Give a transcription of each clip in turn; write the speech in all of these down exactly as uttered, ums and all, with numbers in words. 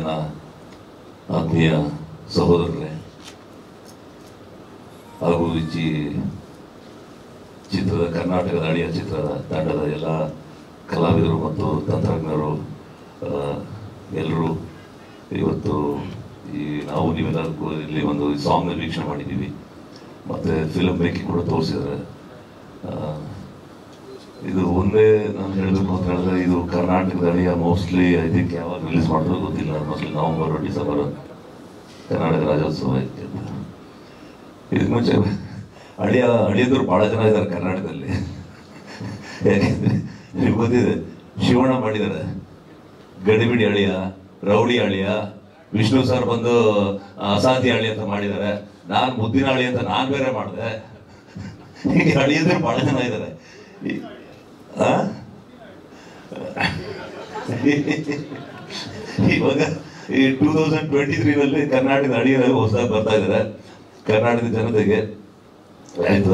ನನ್ನ ಆತ್ಮೀಯ ಸಹೋದರರೇ ಹಾಗೂ ಈ ಚಿತ್ರದ ಕರ್ನಾಟಕದ ಅಳಿಯ ಚಿತ್ರದ ತಂಡದ ಎಲ್ಲ ಕಲಾವಿದರು ಮತ್ತು ತಂತ್ರಜ್ಞರು ಎಲ್ಲರೂ ಇವತ್ತು ಈ ನಾವು ನೀವೆಲ್ಲ ಇಲ್ಲಿ ಒಂದು ಸಾಂಗ್ನ ವೀಕ್ಷಣೆ ಮಾಡಿದ್ದೀವಿ ಮತ್ತು ಫಿಲಮ್ ಮೇಕಿಂಗ್ ಕೂಡ ತೋರಿಸಿದ್ದಾರೆ. ಇದು ಒಂದೇ ನಾನು ಹೇಳಬೇಕು ಅಂತ ಹೇಳಿದ್ರೆ ಇದು ಕರ್ನಾಟಕದ ಅಳಿಯ ಮೋಸ್ಟ್ಲಿ ಐ ಥಿಂಕ್ ಯಾವಾಗ ರಿಲೀಸ್ ಮಾಡಿದ್ರು ಗೊತ್ತಿಲ್ಲ, mostly November December Karnataka Rajyotsava ಐತೆ ಅಂತ. ಇದಕ್ಕೆ ಮುಂಚೆ ಅಳಿಯ ಅಳಿಯದ್ರು ಭಾಳ ಜನ ಇದ್ದಾರೆ ಕರ್ನಾಟಕದಲ್ಲಿ. ಯಾಕೆಂದರೆ ನಿಮ್ಗೆ ಗೊತ್ತಿದೆ, ಶಿವಣ್ಣ ಮಾಡಿದ್ದಾರೆ ಗಡಿಬಿಡಿ ಅಳಿಯ, ರೌಡಿ ಅಳಿಯ, ವಿಷ್ಣು ಸರ್ ಬಂದು ಅಸಾಧ್ಯ ಅಳಿ ಅಂತ ಮಾಡಿದ್ದಾರೆ, ನಾನು ಮುದ್ದಿನ ಅಳಿ ಅಂತ ನಾನು ಬೇರೆ ಮಾಡಿದೆ. ಹೀಗೆ ಅಳಿಯದ್ರು ಭಾಳ ಜನ ಇದ್ದಾರೆ. ಇವಾಗ ಈ ಟೂ ತೌಸಂಡ್ ಟ್ವೆಂಟಿ ತ್ರೀನಲ್ಲಿ ಕರ್ನಾಟಕದ ಅಡಿಯಲ್ಲಿ ಹೊಸದಾಗಿ ಬರ್ತಾ ಇದ್ದಾರೆ ಕರ್ನಾಟಕದ ಜನತೆಗೆ. ಆಯಿತು,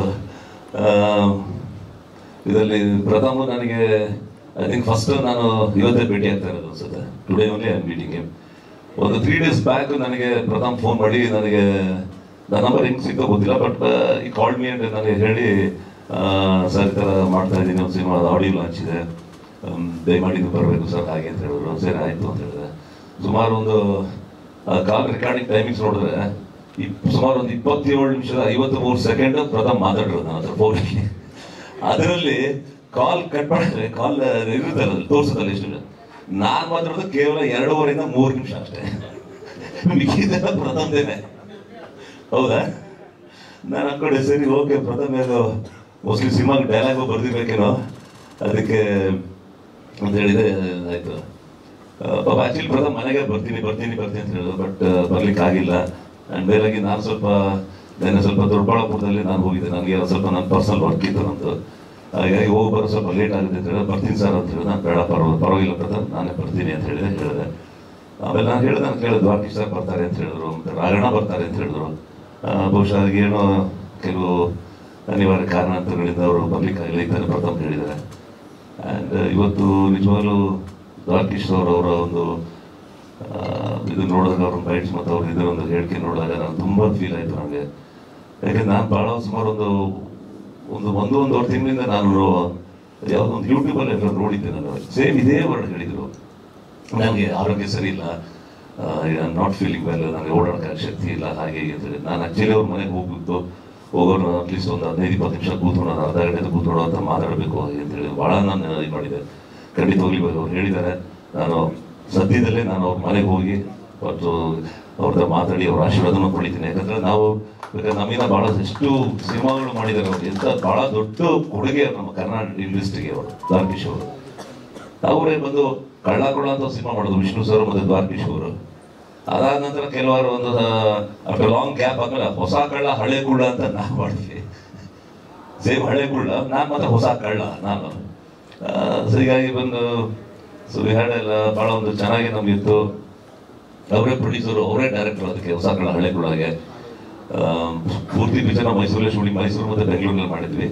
ಇದರಲ್ಲಿ ಪ್ರಥಮ ನನಗೆ ಐ ಥಿಂಕ್ ಫಸ್ಟ್ ನಾನು ಇವತ್ತೇ ಭೇಟಿ ಆಗ್ತಾ ಇರೋದು ಅನ್ಸುತ್ತೆ. Today only I am meeting him. ಒಂದು ತ್ರೀ ಡೇಸ್ ಬ್ಯಾಕ್ ನನಗೆ ಪ್ರಥಮ ಫೋನ್ ಮಾಡಿ ನನಗೆ ನನ್ನ ನಂಬರ್ ಹೆಂಗೆ ಸಿಕ್ಕೋ ಗೊತ್ತಿಲ್ಲ, ಬಟ್ ಈ ಕಾಲ್ ಮೀ ಅಂತ ನನಗೆ ಹೇಳಿ ಸರ್ ಈ ಥರ ಮಾಡ್ತಾ ಇದ್ದೀನಿ, ಒಂದು ಸಿನಿಮಾ ಆಡಿಯೋ ಲಾಂಚ್ ಇದೆ, ದಯಮಾಡಿ ನೀವು ಬರಬೇಕು ಸರ್ ಹಾಗೆ ಅಂತ ಹೇಳಿದ್ರು. ಸರಿ ಆಯಿತು ಅಂತ ಹೇಳಿದೆ. ಸುಮಾರು ಒಂದು ಕಾಲ್ ರೆಕಾರ್ಡಿಂಗ್ ಟೈಮಿಂಗ್ಸ್ ನೋಡಿದ್ರೆ ಈ ಸುಮಾರು ಒಂದು ಇಪ್ಪತ್ತೇಳು ನಿಮಿಷದ ಐವತ್ತು ಮೂರು ಸೆಕೆಂಡ್ ಪ್ರಥಮ ಮಾತಾಡಿರೋದು ನನ್ನ ಹತ್ರ ಫೋನಲ್ಲಿ. ಅದರಲ್ಲಿ ಕಾಲ್ ಕಟ್ ಮಾಡಿದ್ರೆ ಕಾಲ್ ಇರುತ್ತಲ್ಲ ತೋರಿಸೋದಲ್ಲ ಎಷ್ಟು, ನಾನು ಮಾತಾಡೋದು ಕೇವಲ ಎರಡೂವರೆಯಿಂದ ಮೂರು ನಿಮಿಷ ಅಷ್ಟೇ. ಮಿಕ್ಕಿದೆಲ್ಲ ಪ್ರಥಮದೇನೆ. ಹೌದಾ? ನಾನು ಅನ್ಕೊಂಡೆ ಸರಿ ಓಕೆ ಪ್ರಥಮ ಏನೋ ಮೋಸ್ಟ್ಲಿ ಸಿನಿಮಾಗೆ ಡೈಲಾಗು ಬರ್ದಿರ್ಬೇಕೇನೋ ಅದಕ್ಕೆ ಅಂತ ಹೇಳಿದೆ. ಆಯಿತು ಪಾಪ ಆ್ಯಕ್ಚುಲಿ ಪ್ರಥಮ ಮನೆಗೆ ಬರ್ತೀನಿ ಬರ್ತೀನಿ ಬರ್ತೀನಿ ಅಂತ ಹೇಳಿದ್ರು, ಬಟ್ ಬರ್ಲಿಕ್ಕೆ ಆಗಿಲ್ಲ. ಆ್ಯಂಡ್ ಬೇರಾಗಿ ನಾನು ಸ್ವಲ್ಪ ನೆನ್ನೆ ಸ್ವಲ್ಪ ದೊಡ್ಡಬಳ್ಳಾಪುರದಲ್ಲಿ ನಾನು ಹೋಗಿದ್ದೆ, ನನಗೆ ಸ್ವಲ್ಪ ನನ್ನ ಪರ್ಸನಲ್ ವರ್ಕ್ ಇತ್ತು ನಂದು, ಹಾಗಾಗಿ ಹೋಗಿ ಬರೋ ಸ್ವಲ್ಪ ಲೇಟ್ ಆಗುತ್ತೆ ಅಂತ ಹೇಳಿದ್ರೆ ಬರ್ತೀನಿ ಸರ್ ಅಂತ ಹೇಳಿದೆ. ನಾನು ಬೇಡ ಪರವ ಪರವಾಗಿಲ್ಲ ಪ್ರಥಮ ನಾನೇ ಬರ್ತೀನಿ ಅಂತ ಹೇಳಿದೆ ಹೇಳಿದೆ ಆಮೇಲೆ ನಾನು ಹೇಳಿದೆ ನಾನು ಕೇಳಿದೆ ದ್ವಾರಕೀಶ್ ಸರ್ ಬರ್ತಾರೆ ಅಂತ ಹೇಳಿದ್ರು, ಮತ್ತು ರಾಘಣ್ಣ ಬರ್ತಾರೆ ಅಂತ ಹೇಳಿದ್ರು. ಬಹುಶಃ ಅದಕ್ಕೇನೋ ಕೆಲವು ಅನಿವಾರ್ಯ ಕಾರಣಾಂತರಗಳಿಂದ ಅವರು ಬರ್ಲಿಕ್ಕೆ ಆಗಲಿ ಅಂತ ಪ್ರಥಮ ಹೇಳಿದ್ದಾರೆ. ಆ್ಯಂಡ್ ಇವತ್ತು ನಿಜವಾಗ್ಲೂ ದ್ವಾರಕೀಶ್ ಅವರು ಅವರ ಒಂದು ಇದು ನೋಡಿದಾಗ ಅವ್ರ ಬೈಟ್ಸ್ ಮತ್ತು ಅವ್ರ ಇದರ ಒಂದು ಹೇಳಿಕೆ ನೋಡಿದಾಗ ನಾನು ತುಂಬ ಫೀಲ್ ಆಯಿತು ನನಗೆ. ಯಾಕೆಂದ್ರೆ ನಾನು ಭಾಳ ಸುಮಾರು ಒಂದು ಒಂದು ಒಂದು ಒಂದೂವರೆ ತಿಂಗಳಿಂದ ನಾನು ಯಾವುದೋ ಒಂದು ಯೂಟ್ಯೂಬಲ್ಲಿ ಎಲ್ಲ ನೋಡಿದ್ದೆ. ನಾನು ಸೇಮ್ ಇದೇ ವರ್ಡ್ ಹೇಳಿದರು, ನನಗೆ ಆರೋಗ್ಯ ಸರಿ ಇಲ್ಲ, I am not feeling well, ನನಗೆ ಓಡಾಡೋಕ್ಕೆ ಶಕ್ತಿ ಇಲ್ಲ ಹಾಗೆ ಹೀಗೆ ಅಂತೇಳಿ. ನಾನು ಆ್ಯಕ್ಚುಲಿ ಅವ್ರ ಮನೆಗೆ ಹೋಗ್ಬಿಟ್ಟು ಹೋಗೋರು ಅಟ್ಲೀಸ್ಟ್ ಒಂದು ಹದಿನೈದು ಇಪ್ಪತ್ತು ನಿಮಿಷ ಕೂತ್ಕೊಂಡು ನಾನು ಅರ್ಧ ಗಂಟೆ ಕೂತ್ಕೊಳ್ಳೋ ಅಂತ ಮಾತಾಡಬೇಕು ಅಂತೇಳಿ ಭಾಳ ನಾನು ಇದು ಮಾಡಿದೆ. ಖಂಡಿತ ಹೋಗ್ಲಿ ಅವ್ರು ಹೇಳಿದ್ದಾರೆ, ನಾನು ಸದ್ಯದಲ್ಲೇ ನಾನು ಅವ್ರ ಮನೆಗೆ ಹೋಗಿ ಮತ್ತು ಅವ್ರದ್ದು ಮಾತಾಡಿ ಅವ್ರ ಆಶೀರ್ವಾದನೂ ಪಡಿತೀನಿ. ಯಾಕಂದರೆ ನಾವು ಬೇಕಾದ್ರೆ ನಮ್ಮಿಂದ ಭಾಳ ಎಷ್ಟು ಸಿನಿಮಾಗಳು ಮಾಡಿದ್ದಾರೆ ಅವ್ರು, ಎಂಥ ಭಾಳ ದೊಡ್ಡ ಕೊಡುಗೆ ನಮ್ಮ ಕರ್ನಾಟಕ ಇಂಡಸ್ಟ್ರಿಗೆ ಅವರು ದ್ವಾರಕೀಶ್ ಅವರು. ಅವರೇ ಬಂದು ಕಳ್ಳ ಕೊಳ ಅಂತ ಸಿನಿಮಾ ಮಾಡೋದು ವಿಷ್ಣು ಸರ್ ಮತ್ತು ದ್ವಾರಕೀಶ್ ಅವರು. ಅದಾದ ನಂತರ ಕೆಲವರು ಒಂದು ಆಫ್ಟರ್ ಲಾಂಗ್ ಗ್ಯಾಪ್ ಆದ್ಮೇಲೆ ಹೊಸ ಕಳ್ಳ ಹಳೆ ಕುಳ್ಳ ಅಂತ ನಾವು ಮಾಡಿದ್ವಿ. ಸೇಮ್ ಹಳೆ ಕುಳ್ಳ ನಾನು ಮಾತ್ರ ಹೊಸ ಕಳ್ಳ ನಾನು. ಸೊ ಹೀಗಾಗಿ ಬಂದು ಸೊ ಹಾಡೆಲ್ಲ ಭಾಳ ಒಂದು ಚೆನ್ನಾಗಿ ನಮಗಿತ್ತು. ಅವರೇ ಪ್ರೊಡ್ಯೂಸರು, ಅವರೇ ಡೈರೆಕ್ಟರ್ ಅದಕ್ಕೆ ಹೊಸ ಕಳ್ಳ ಹಳೆ ಕುಳ್ಳಗೆ. ಪೂರ್ತಿ ಪಿಕ್ಚರ್ ನಾವು ಮೈಸೂರಲ್ಲೇ ಶೂಟಿಂಗ್, ಮೈಸೂರು ಮತ್ತು ಬೆಂಗಳೂರಲ್ಲಿ ಮಾಡಿದ್ವಿ.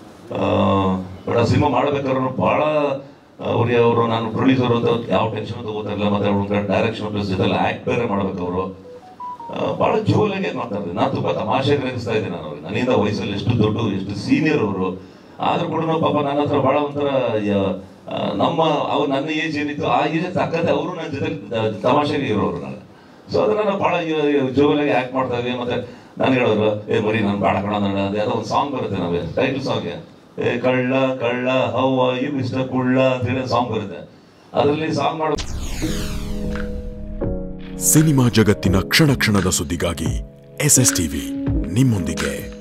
ಬಟ್ ಆ ಸಿನಿಮಾ ಮಾಡಬೇಕಾದ್ರೂ ಭಾಳ ಅವ್ರಿಗೆ ಅವರು ನಾನು ಪ್ರೊಡ್ಯೂಸರ್ ಅಂತ ಯಾವ ಟೆನ್ಷನ್ ತಗೋತಾರಿಲ್ಲ, ಮತ್ತು ಅವ್ರ ಡೈರೆಕ್ಷನ್ ಪ್ಲಸ್ ಜೊತೆಲ್ಲ ಆ್ಯಕ್ಟ್ ಬೇರೆ ಮಾಡ್ಬೇಕು ಅವರು. ಭಾಳ ಜೋಲಾಗಿ ಮಾಡ್ತಾರೆ. ನಾನು ತುಂಬ ತಮಾಷೆಗೆ ನೆನೆಸ್ತಾ ಇದ್ದೆ ನಾನು ಅವ್ರಿಗೆ. ನನ್ನಿಂದ ವಯಸ್ಸಲ್ಲಿ ಎಷ್ಟು ದೊಡ್ಡ ಎಷ್ಟು ಸೀನಿಯರ್ ಅವರು, ಆದರೂ ಕೂಡ ಪಾಪ ನನ್ನ ಹತ್ರ ಭಾಳ ಒಂಥರ ನಮ್ಮ ಅವ್ರು ನನ್ನ ಏಜ್ ಏನಿತ್ತು ಆ ಏಜ್ ತಕ್ಕಂತೆ ಅವರು ನನ್ನ ಜೊತೆ ತಮಾಷೆಗೆ ಇರೋರು ನಾನು. ಸೊ ಅದನ್ನು ನಾವು ಭಾಳ ಜೋಲಾಗಿ ಆ್ಯಕ್ಟ್ ಮಾಡ್ತಾ ಇದ್ವಿ. ಮತ್ತು ನಾನು ಹೇಳೋರು ಏ ಮರಿ ನಾನು ಭಾಳ ಕಣ ನಾನು ಅದೇ ಯಾವುದೋ ಒಂದು ಸಾಂಗ್ ಬರುತ್ತೆ ನಮಗೆ ಟೈಟಲ್ ಸಾಂಗ್ಗೆ, ಏ ಕಳ್ಳ ಕಳ್ಳ ಹವ್ವ ಈ ಮಿಸ್ಟರ್ ಕುಳ್ಳ ಅಂತ ಹೇಳಿ ಸಾಂಗ್ ಬರುತ್ತೆ. ಅದರಲ್ಲಿ ಸಾಂಗ್ ಮಾಡೋ ಸಿನಿಮಾ ಜಗತ್ತಿನ ಕ್ಷಣ ಕ್ಷಣದ ಸುದ್ದಿಗಾಗಿ ಎಸ್ ಎಸ್ ಟಿವಿ ನಿಮ್ಮೊಂದಿಗೆ.